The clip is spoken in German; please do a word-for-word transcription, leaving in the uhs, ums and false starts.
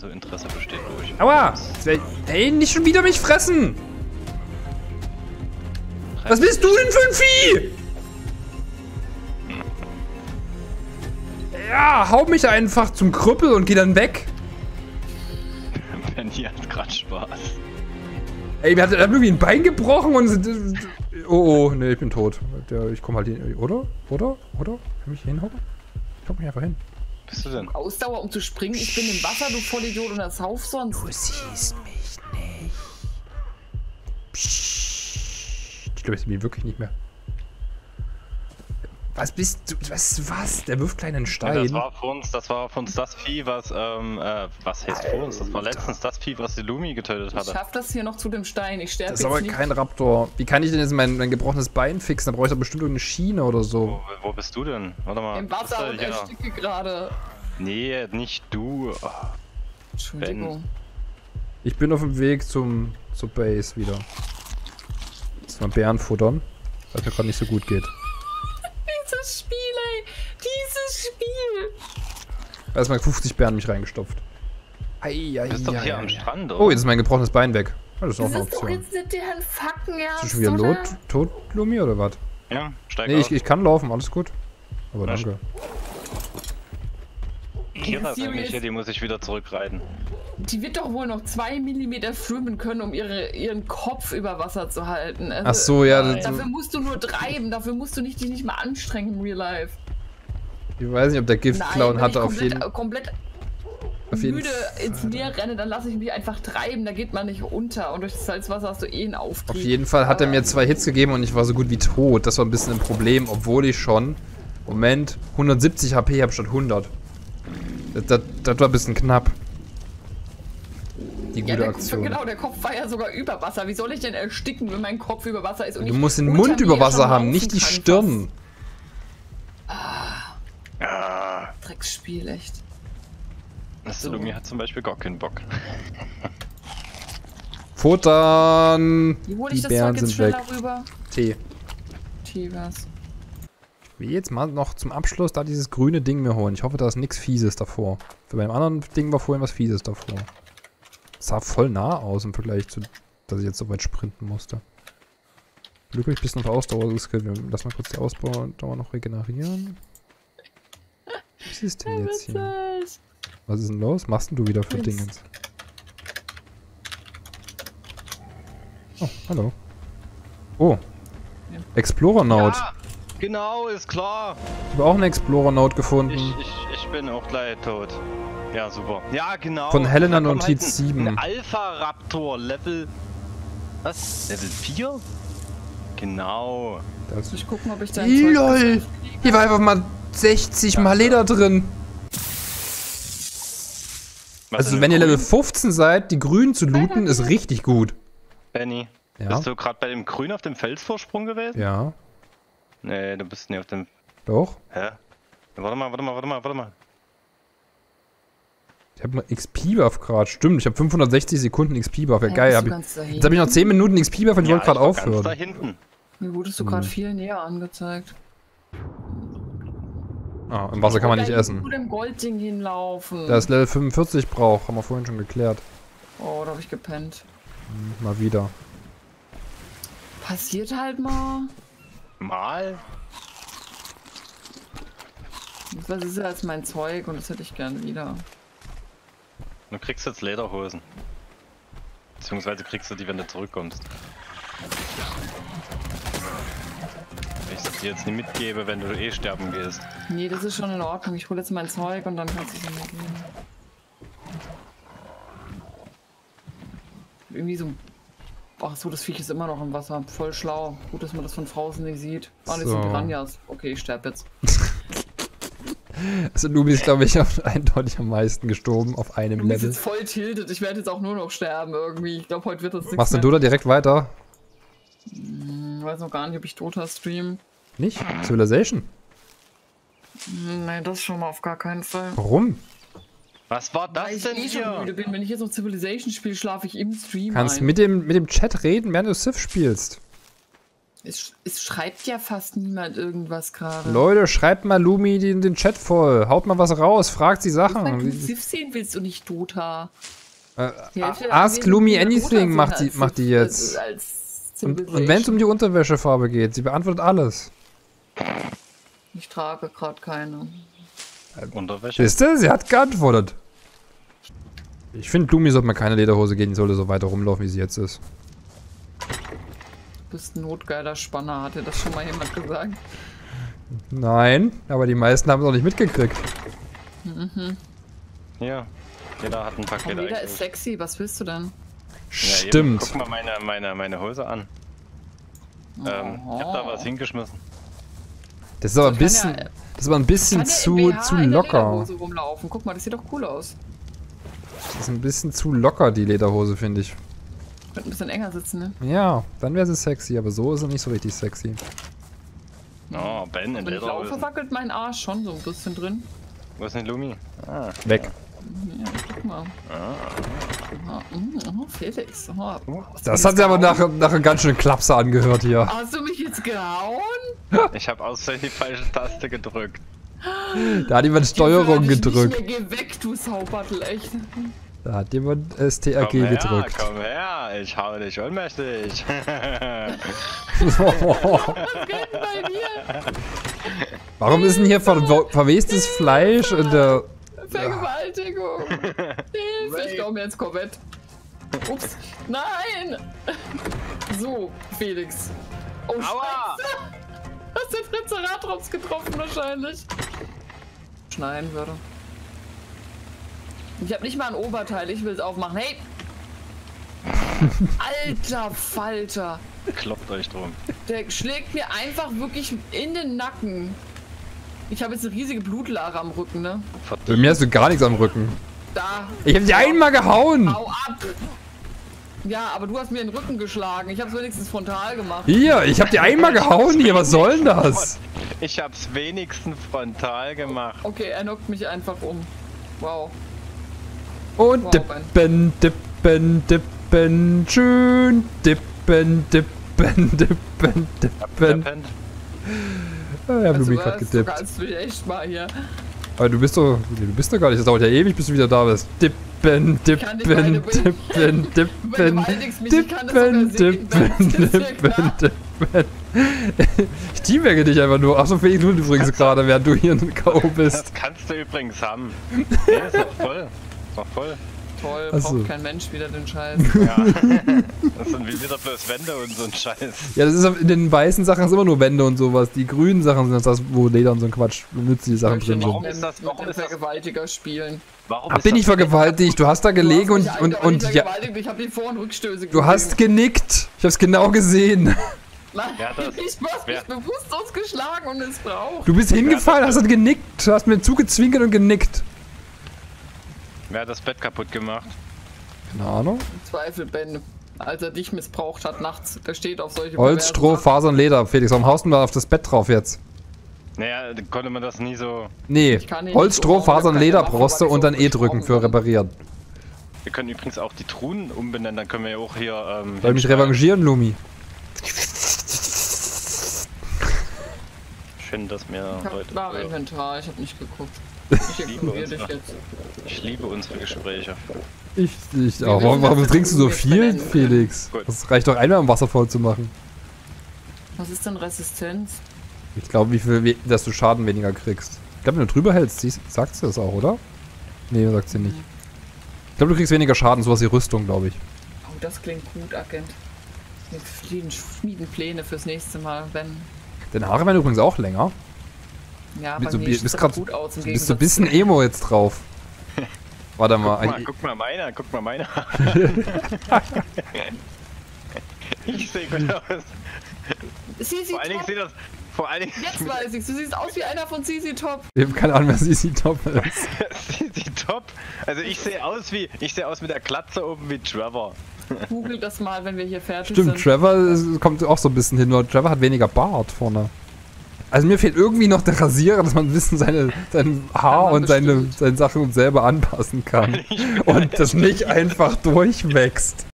Also Interesse besteht durch. Aua! Ey, nicht schon wieder mich fressen! Was bist du denn für ein Vieh? Ja, hau mich einfach zum Krüppel und geh dann weg. Benny hat gerade Spaß. Ey, mir hat, hat irgendwie ein Bein gebrochen und... Oh, oh, nee, ich bin tot. Ich komm halt hin. Oder? Oder? Oder? Kann ich mich hier hinhocken? Ich hock mich einfach hin. Bist du denn? Ausdauer, um zu springen. Ich bin im Wasser, du Vollidiot, und das Sauf sonst. Du siehst mich nicht. Psst. Ich glaube, ich sehe mich wirklich nicht mehr. Was bist du? Was? Was? Der wirft kleinen Stein. Ja, das war für uns, das war für uns das Vieh, was, ähm, äh, was heißt für uns? Das war letztens das Vieh, was die Lumi getötet hatte. Ich schaff das hier noch zu dem Stein. Ich sterbe Das jetzt ist aber nicht. kein Raptor. Wie kann ich denn jetzt mein, mein gebrochenes Bein fixen? Da brauche ich doch bestimmt eine Schiene oder so. Wo, wo bist du denn? Warte mal. Im Wasser und ja. ersticke gerade. Nee, nicht du. Oh, Entschuldigung. Ich bin auf dem Weg zum zur Base wieder. Jetzt mal Bären futtern, weil es mir gerade nicht so gut geht. Dieses Spiel, ey. Dieses Spiel. Erstmal fünfzig Bären mich reingestopft. Ei, ei, du bist doch ei, hier ei, am ei. Strand, oder? Oh, jetzt ist mein gebrochenes Bein weg. Das ist auch Das eine ist doch Option. jetzt nicht deren Fucken Bist ernst, du schon wieder oder? tot, tot, Lumi, oder was? Ja, steig Nee, auf. ich, ich kann laufen, alles gut. Aber Na, danke. Kira ist Serious? nämlich hier, die muss ich wieder zurückreiten. Die wird doch wohl noch zwei Millimeter schwimmen können, um ihre, ihren Kopf über Wasser zu halten. Also, Ach so, ja. Das, dafür musst du nur treiben, dafür musst du nicht, dich nicht mal anstrengen im Real Life. ich weiß nicht, ob der Giftclown Nein, hatte wenn auf ich jeden komplett, komplett auf jeden müde ins Meer renne, dann lasse ich mich einfach treiben, da geht man nicht unter. Und durch das Salzwasser hast du eh einen Auftrieb. Auf jeden Fall hat er mir zwei Hits gegeben und ich war so gut wie tot. Das war ein bisschen ein Problem, obwohl ich schon, Moment, hundertsiebzig H P habe statt hundert. Das, das, das war ein bisschen knapp. Die gute Ja, der, Aktion. genau, der Kopf war ja sogar über Wasser. Wie soll ich denn ersticken, wenn mein Kopf über Wasser ist? Und Du ich musst den unter Mund mir über schon Wasser haben, laufen nicht die kann Stirn. fast. Ah, Drecksspiel, echt. das So. Lumi hat zum Beispiel gar keinen Bock. Futtern! Wie hole Die ich das Bären Zeug jetzt sind weg. schneller rüber? Tee. Tigers. Ich will jetzt mal noch zum Abschluss da dieses grüne Ding mir holen. Ich hoffe, da ist nichts Fieses davor. Für beim anderen Ding war vorhin was Fieses davor. Das sah voll nah aus im Vergleich zu, dass ich jetzt so weit sprinten musste. Glücklich bisschen auf Ausdauer geskillt. Lass mal kurz die Ausdauer noch regenerieren. Was ist denn jetzt hier? Was ist denn los? Machst denn du wieder für Dingens? Oh, hallo. Oh. Explorer-Note. Ja, genau, ist klar. Ich habe auch eine Explorer-Note gefunden. Ich, ich, ich bin auch gleich tot. Ja, super. Ja, genau. Von Helena Da kommt Notiz halt ein, sieben. Ein Alpha-Raptor, Level... Was? Level vier? Genau. Das Ich gucken, ob ich da ein Zeug LOL! Hier war einfach mal sechzig mal Leder drin. Was Also in wenn ihr dem Level Grün? fünfzehn seid, die Grünen zu looten, ist richtig gut. Benny, Ja. bist du gerade bei dem Grün auf dem Felsvorsprung gewesen? Ja, Nee, du bist nicht auf dem... doch. Hä? Warte mal, warte mal, warte mal, warte mal. Ich habe noch X P-Buff gerade. Stimmt, ich habe fünfhundertsechzig Sekunden X P-Buff. Ja, Hä, geil. bist Hab du ich, ganz dahin? jetzt habe ich noch zehn Minuten X P-Buff und ich wollte gerade ich war ganz da aufhören. hinten. Mir wurdest du gerade viel näher angezeigt. Ah, im Wasser kann man nicht Oder essen. zu dem Goldding hinlaufen. Da ist Level fünfundvierzig braucht, haben wir vorhin schon geklärt. Oh, da habe ich gepennt. Hm, mal wieder. Passiert halt mal. Mal? Was ist ja als mein Zeug und das hätte ich gern wieder. Du kriegst jetzt Lederhosen. Beziehungsweise kriegst du die, wenn du zurückkommst. Wenn ich das dir jetzt nicht mitgebe, wenn du eh sterben gehst. Nee, das ist schon in Ordnung. Ich hole jetzt mein Zeug und dann kannst du es mir geben. Irgendwie so. Ach so, das Viech ist immer noch im Wasser. Voll schlau. Gut, dass man das von draußen nicht sieht. Ah, das So. sind Piranhas. Okay, ich sterbe jetzt. Also Lubi ist, glaube ich, auf, eindeutig am meisten gestorben auf einem Du bist Level. jetzt voll tiltet. Ich werde jetzt auch nur noch sterben irgendwie. Ich glaube, heute wird das nichts Machst du mehr. da direkt weiter? Ich weiß noch gar nicht, ob ich Dota stream. Nicht? Civilization? Nein, das schon mal auf gar keinen Fall. Warum? Was war das Weil ich denn eh schon hier? müde bin. Wenn ich jetzt noch Civilization spiele, schlafe ich im Stream Kannst ein. mit dem, mit dem Chat reden, während du Civ spielst. Es, es schreibt ja fast niemand irgendwas gerade. Leute, schreibt mal Lumi den, den Chat voll. Haut mal was raus, fragt sie Sachen. Wenn du Sif sehen willst und nicht Dota. Äh, Die Hälfte der ask Anwesenden Lumi will Dota anything sehen macht, die, als macht die Civ- jetzt. als- als Und, und Civilization. wenn es um die Unterwäschefarbe geht, sie beantwortet alles. Ich trage gerade keine. Unterwäsche. Wisst ihr, sie hat geantwortet. Ich finde, Lumi sollte mal keine Lederhose gehen, die sollte so weiter rumlaufen, wie sie jetzt ist. Du bist ein notgeiler Spanner, hatte das schon mal jemand gesagt? Nein, aber die meisten haben es auch nicht mitgekriegt. Mhm. Hier. Jeder hat ein Paket Jeder eigentlich. ist sexy, was willst du denn? Ja, eben. Stimmt. Guck mal meine, meine, meine Hose an. Ähm, ich hab da was hingeschmissen. Das ist aber ein kann bisschen, ja- das ist aber ein bisschen Kann der zu, im B H zu in der locker. Lederhose rumlaufen. Guck mal, das sieht doch cool aus. Das ist ein bisschen zu locker, die Lederhose, finde ich. Könnte ein bisschen enger sitzen, ne? Ja, dann wäre sie sexy, aber so ist sie nicht so richtig sexy. Oh, Ben in Wenn ich laufe, Lederhosen. wackelt mein Arsch schon so ein bisschen drin. Wo ist denn Lumi? Ah. Weg. Ja, guck mal. Ah, mm, oh, Felix. Oh, hast du Das mich hat sich aber gehauen? nach, nach einer ganz schönen Klapse angehört hier. Hast du mich jetzt gehauen? Ich habe aus Versehen die falsche Taste gedrückt. Da hat jemand Steuerung Ich gedrückt. Nicht mehr, geh weg, du Saubattel, echt. Da hat jemand S T R G Komm her, gedrückt. komm her, ich hau dich ohnmächtig. Was geht denn bei dir? Warum ist denn hier ver verwestes Fleisch in der... Vergewaltigung. Hilfe, ich glaube mir ins Korvette. Ups, nein. So, Felix. Oh, Aua! Scheiße. Hast den Triceratops getroffen wahrscheinlich. Schneiden würde. Ich habe nicht mal ein Oberteil, ich will es aufmachen. Hey! Alter Falter! Kloppt euch drum. Der schlägt mir einfach wirklich in den Nacken. Ich habe jetzt eine riesige Blutlache am Rücken, ne? Bei mir hast du gar nichts am Rücken. Da. Ich hab dich einmal gehauen! Hau ab! Ja, aber du hast mir den Rücken geschlagen. Ich habe es wenigstens frontal gemacht. Hier, ich hab dir einmal gehauen hier, was soll denn das? Ich hab's wenigstens frontal gemacht. Okay, er knockt mich einfach um. Wow. Und Wow, dippen, dippen, dippen, schön dippen, dippen, dippen, dippen. Pennt. Ah, ja, Lumi du grad weißt, du gedippt. kannst mich echt mal hier. Aber du bist doch, du bist doch gar nicht, das dauert ja ewig, bis du wieder da bist. Dippen, kann nicht beide dippen, Bilder- dippen, Du dippen, vergewaltigst mich, ich kann das sogar dippen, sehen. Das dippen, ist ja dippen, klar. dippen. Ich teamwerke dich einfach nur. Achso, Felix Lund übrigens gerade, während du hier in K O bist. Das kannst du übrigens haben. Nee, ist doch voll. Ist doch voll. Toll, Ach so. braucht kein Mensch wieder den Scheiß. Ja. Das sind wie wieder bloß Wände und so ein Scheiß. Ja, das ist in den weißen Sachen ist immer nur Wände und sowas. Die grünen Sachen sind das, wo Leder und so ein Quatsch, nützliche Sachen drin sind. Warum ist das- Mit warum dem ist das- Vergewaltiger spielen. Warum Hab ist dich das- nicht vergewaltigt, du hast da gelegen Du und, hast mich und, eindeutig und ja, vergewaltigt, ich hab die Vor- und Rückstöße du hast genickt. Ich hab's genau gesehen. Nein, Wer hat das- ich hast mich wer- bewusst ausgeschlagen und missbraucht. Du bist hingefallen, hast dann genickt. Du hast mir zugezwinkert und genickt. Wer hat das Bett kaputt gemacht? Keine Ahnung. Im Zweifel, Ben, als er dich missbraucht hat nachts, der steht auf solche Holz, perversen Stroh, Sachen. Fasern, Leder. Felix, warum haust du da auf das Bett drauf jetzt? Naja, konnte man das nie so. Nee, Ich kann nicht Holz, so Stroh, bauen, ich hab Fasern, keine Leder Waffe, brauchst du weil ich und so dann E drücken frisch für bauen kann. reparieren. Wir können übrigens auch die Truhen umbenennen, dann können wir ja auch hier. Ähm, Soll ich mich hinschreiben. revanchieren, Lumi? Schön, dass mir Ich heute. hab, war im äh, Inventar, ich hab nicht geguckt. Ich liebe ignoriere dich unsere- jetzt. Ich liebe unsere Gespräche. Ich, ich Wir auch. wissen, Warum, warum dass wir trinkst du so Truhen viel, benennen können. Felix? Gut. Das reicht doch einmal, um Wasser voll zu machen. Was ist denn Resistenz? Ich glaube, wie viel, we- dass du Schaden weniger kriegst. Ich glaube, wenn du drüber hältst, siehst- sagt sie das auch, oder? Nee, sagt sie nicht. Ich glaube, du kriegst weniger Schaden, sowas wie Rüstung, glaube ich. Oh, das klingt gut, Agent. Wir fliegen, schmieden Pläne fürs nächste Mal, wenn. Deine Haare werden übrigens auch länger. Ja, Bist bei du mir bi- sieht's bist aber grad- gut aus. Im Du bist so ein Gegensatz bisschen Emo jetzt drauf. Warte mal. Guck mal, ein- guck mal meiner, guck mal meiner. Ich sehe gut aus. zu- Sie sieht Vor allen Dingen top. sieht das. Vor allen Dingen. Jetzt weiß ich's. Du siehst aus wie einer von C C Top. Ich habe keine Ahnung, wer C C Top ist. Sieht sie top. Also ich sehe aus wie. Ich sehe aus mit der Glatze oben wie Trevor. Google das mal, wenn wir hier fertig Stimmt, sind. Trevor ist- kommt auch so ein bisschen hin, nur Trevor hat weniger Bart vorne. Also mir fehlt irgendwie noch der Rasierer, dass man ein bisschen seine, sein Haar Kann man und seine, bestimmt. seine Sachen selber anpassen kann. Und das nicht einfach durchwächst.